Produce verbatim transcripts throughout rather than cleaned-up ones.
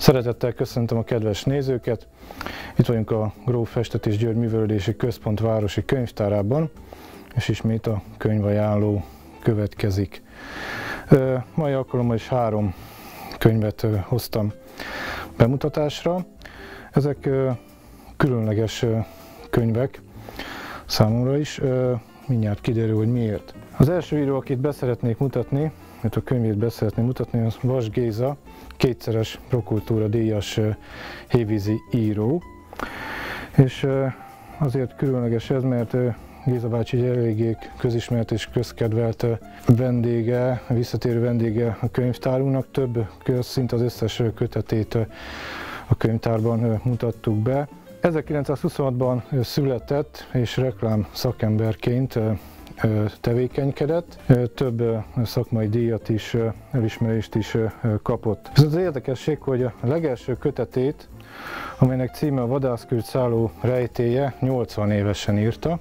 Szeretettel köszöntöm a kedves nézőket! Itt vagyunk a Gróf Festetés György Művelődési Központ városi könyvtárában, és ismét a könyvajánló következik. Mai alkalommal is három könyvet hoztam bemutatásra. Ezek különleges könyvek számomra is, mindjárt kiderül, hogy miért. Az első író, akit beszeretnék mutatni, mert a könyvét beszeretnék mutatni, az Vas Géza, kétszeres Prokultúra díjas hévízi író. És azért különleges ez, mert Géza bácsi egy eléggé közismert és közkedvelt vendége, visszatérő vendége a könyvtárunknak. Több, szinte az összes kötetét a könyvtárban mutattuk be. ezerkilencszázhuszonhatban született és reklám szakemberként tevékenykedett, több szakmai díjat is, elismerést is kapott. Viszont az érdekesség, hogy a legelső kötetét, amelynek címe a Vadászkürt szálló rejtélye, nyolcvan évesen írta,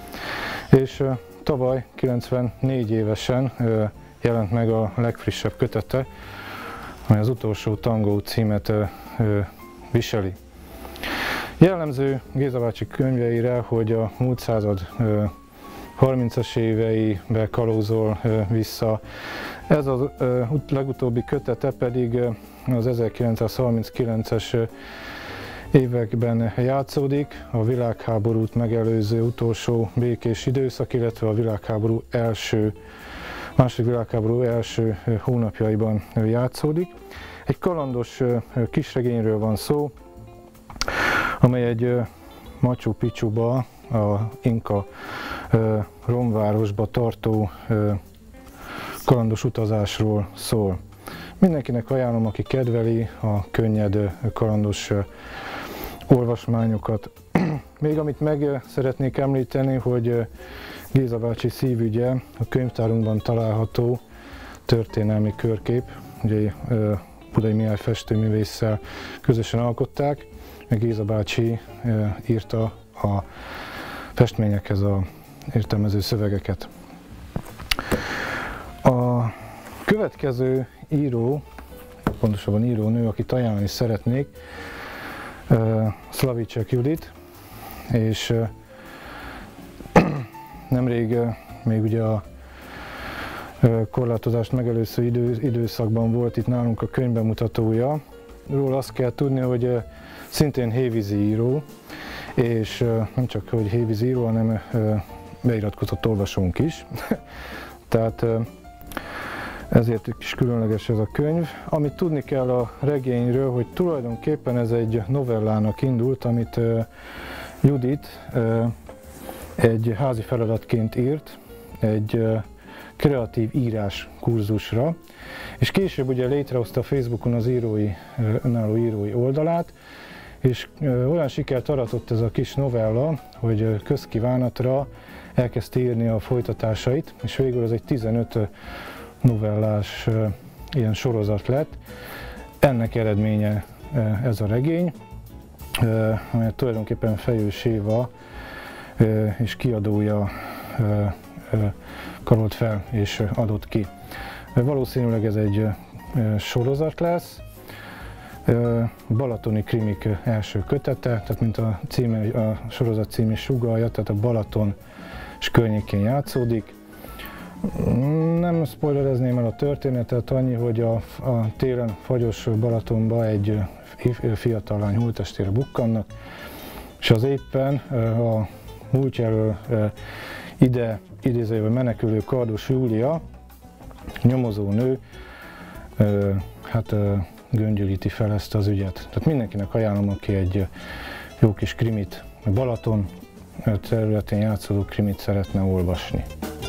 és tavaly kilencvennégy évesen jelent meg a legfrissebb kötete, amely az Utolsó tangó címet viseli. Jellemző Géza bácsi könyveire, hogy a múlt század harmincas éveibe kalózol vissza. Ez a legutóbbi kötete pedig az ezerkilencszázharminckilences években játszódik, a világháborút megelőző utolsó békés időszak, illetve a világháború első, második világháború első hónapjaiban játszódik. Egy kalandos kisregényről van szó, amely egy Machu Picchuba, a inka romvárosba tartó kalandos utazásról szól. Mindenkinek ajánlom, aki kedveli a könnyed kalandos olvasmányokat. Még amit meg szeretnék említeni, hogy Géza bácsi szívügye a könyvtárunkban található történelmi körkép, ugye Budai Mihály festőművésszel közösen alkották, meg Géza bácsi írta a festményekhez a értelmező szövegeket. A következő író, pontosabban írónő, akit ajánlani szeretnék, Szlavicek Judit, és nemrég még ugye a korlátozást megelőző idő, időszakban volt itt nálunk a könyvbemutatója. Róla azt kell tudni, hogy szintén hévízi író, és nem csak hogy hévízi író, hanem beiratkozott olvasónk is. Tehát ezért is különleges ez a könyv. Amit tudni kell a regényről, hogy tulajdonképpen ez egy novellának indult, amit Judit egy házi feladatként írt, egy kreatív írás kurzusra, és később ugye létrehozta a Facebookon az írói, önálló írói oldalát, és olyan sikert aratott ez a kis novella, hogy közkívánatra elkezdte írni a folytatásait, és végül ez egy tizenöt novellás ilyen sorozat lett. Ennek eredménye ez a regény, amelyet tulajdonképpen Fejős Éva és kiadója karolt fel és adott ki. Valószínűleg ez egy sorozat lesz, Balatoni krimik első kötete, tehát mint a, címe, a sorozat cím is sugallja, tehát a Balaton és környékén játszódik. Nem spoilerezném el a történetet, annyi, hogy a, a télen fagyos Balatonba egy fiatal lány holttestére bukkannak, és az éppen a múltjáról ide idézőjelben menekülő Kardos Júlia, nyomozó nő, hát göngyölíti fel ezt az ügyet. Tehát mindenkinek ajánlom, aki egy jó kis krimit, Balaton területén játszódó krimit szeretne olvasni.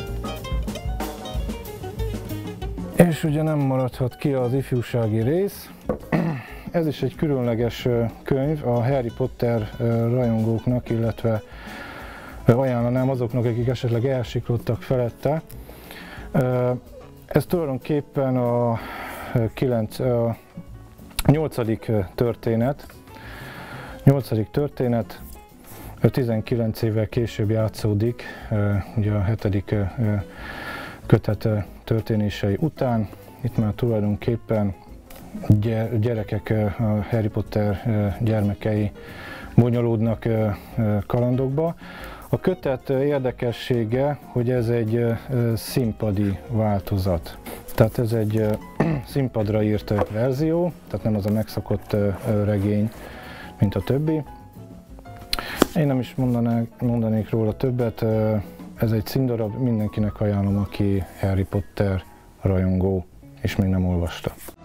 És ugye nem maradhat ki az ifjúsági rész. Ez is egy különleges könyv a Harry Potter rajongóknak, illetve ajánlanám azoknak, akik esetleg elsiklottak felette. Ez tulajdonképpen a, kilenc, a nyolcadik történet, nyolcadik történet, tizenkilenc évvel később játszódik, ugye a hetedik kötet történései után. Itt már tulajdonképpen gyerekek, a Harry Potter gyermekei bonyolódnak kalandokba. A kötet érdekessége, hogy ez egy színpadi változat. Tehát ez egy színpadra írt verzió, tehát nem az a megszokott regény, mint a többi. Én nem is mondanák, mondanék róla többet, ez egy színdarab, mindenkinek ajánlom, aki Harry Potter rajongó és még nem olvasta.